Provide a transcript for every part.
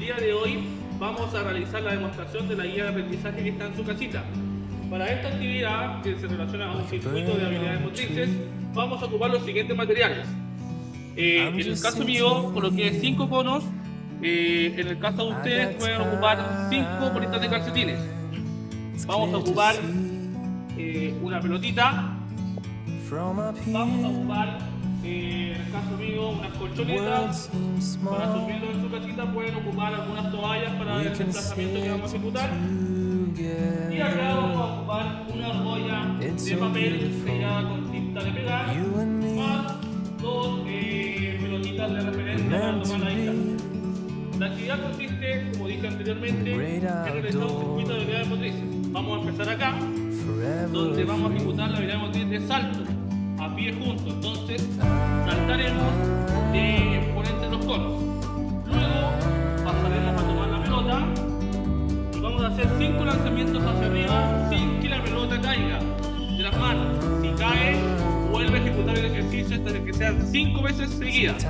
día de hoy vamos a realizar la demostración de la guía de aprendizaje que está en su casita. Para esta actividad, que se relaciona a un circuito de habilidades motrices, vamos a ocupar los siguientes materiales. En el caso mío, coloqué 5 conos. En el caso de ustedes, pueden ocupar 5 bolitas de calcetines. Vamos a ocupar una pelotita. Vamos a ocupar, en el caso mío, unas colchonetas. Para subirlo en su casita pueden ocupar algunas toallas para el desplazamiento que vamos a ejecutar. Y acá vamos a ocupar una argolla de papel sellada con tinta de pegar, más 2 pelotitas de referencia para tomar la distancia. La actividad consiste, como dije anteriormente, en realizar un circuito de habilidades motrices. Vamos a empezar acá, donde vamos a ejecutar la habilidad motriz de salto, a pie juntos. Entonces, saltaremos por entre los conos. Luego, pasaremos a tomar la pelota y vamos a hacer 5 lanzamientos hacia arriba sin que la pelota caiga de las manos. Si cae, vuelve a ejecutar el ejercicio hasta que sean 5 veces seguidas.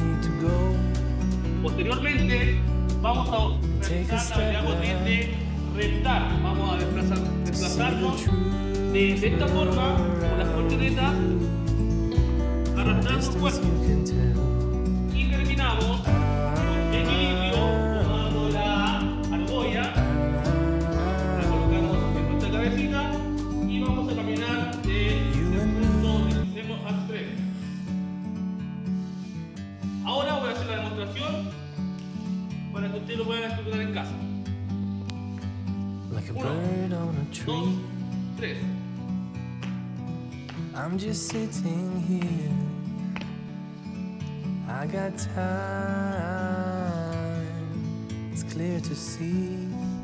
Posteriormente, vamos a realizar la habilidad motriz de reptar. Vamos a desplazarnos de esta forma, con las colchonetas, arrastrando el cuerpo. Y terminamos con equilibrio, tomando la argolla, la colocamos en nuestra cabecita y vamos a caminar del punto donde hicimos al frente. Ahora voy a hacer la demostración para que ustedes lo puedan ejecutar en casa. 1, 2, 3. I'm just sitting here. I got time. It's clear to see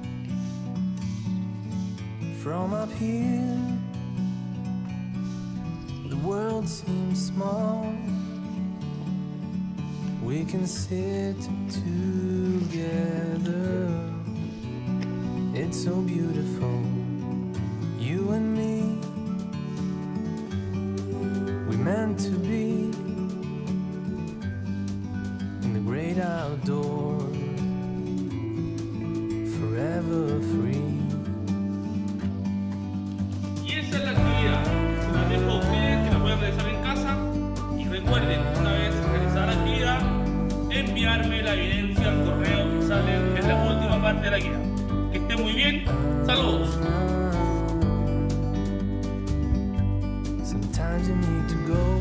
from up here. The world seems small. We can sit together. It's so beautiful, you and me. We meant to be in the great outdoors, forever free. Y esa es la actividad. Se la dejo a ustedes que la puedan realizar en casa. Y recuerden, una vez realizada la actividad, enviarme la evidencia al correo que sale en la última parte de la guía. Que estén muy bien. Saludos. Sometimes you need to go.